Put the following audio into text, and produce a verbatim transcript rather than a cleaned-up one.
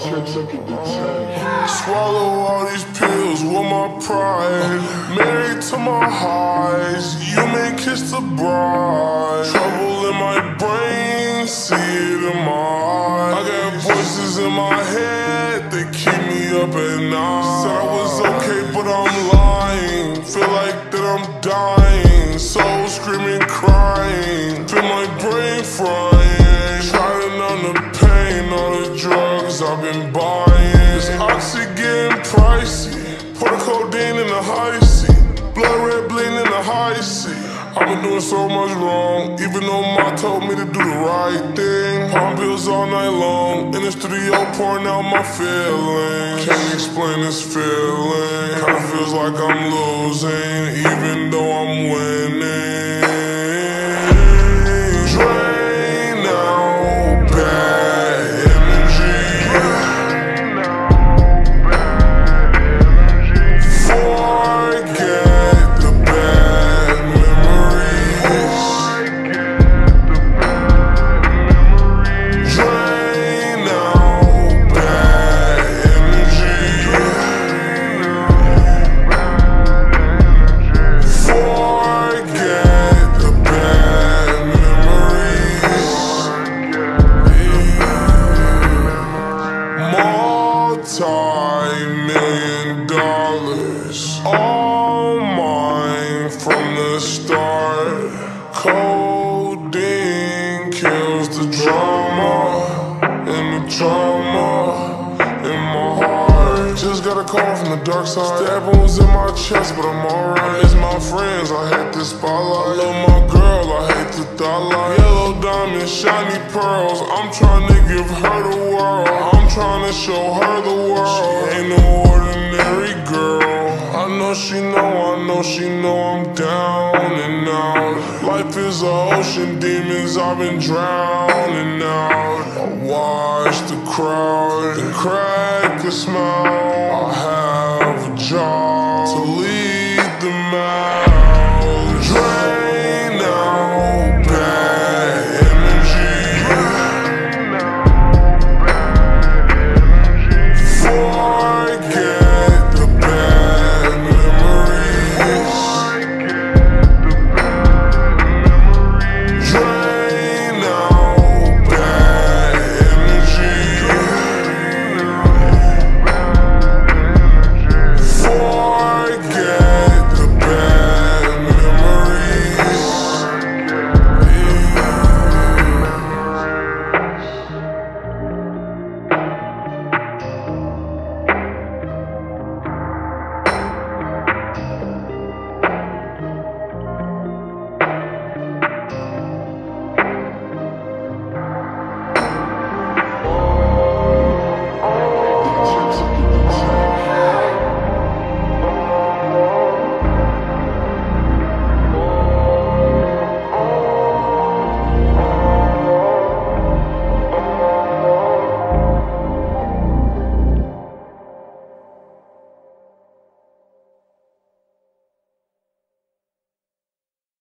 Swallow all these pills with my pride. Married to my highs, you may kiss the bride. Trouble in my brain, see it in my eyes. I got voices in my head, they keep me up at night. Said I was okay, but I'm lying. Feel like that I'm dying. Soul screaming, crying. Feel my brain frying. Trying to numb the pain, all the drugs I've been buying. This oxy getting pricey. Pour the codeine in the high seat. Blood red bleeding in the high seat. I've been doing so much wrong, even though Ma told me to do the right thing. Palm bills all night long, in the studio pouring out my feelings. Can't explain this feeling, kinda feels like I'm losing, even though I'm winning. Drain out bad energy. Forget the bad memories. Drain out bad energy. Forget the bad memories. Multi-million dollars, all mine from the start. Codeine kills the drama and the trauma in my heart. Just got a call from the dark side. Stab wounds in my chest, but I'm alright. I miss my friends, I hate the spotlight. I love my girl, I hate the thought light. Yellow diamonds, shiny pearls. I'm trying to give her the world. I'm trying to show her the world. She ain't no ordinary girl. I know she know, I know she know I'm down and out. Life is an ocean, demons, I've been drowning out. I watch the crowd, the crack a smile. I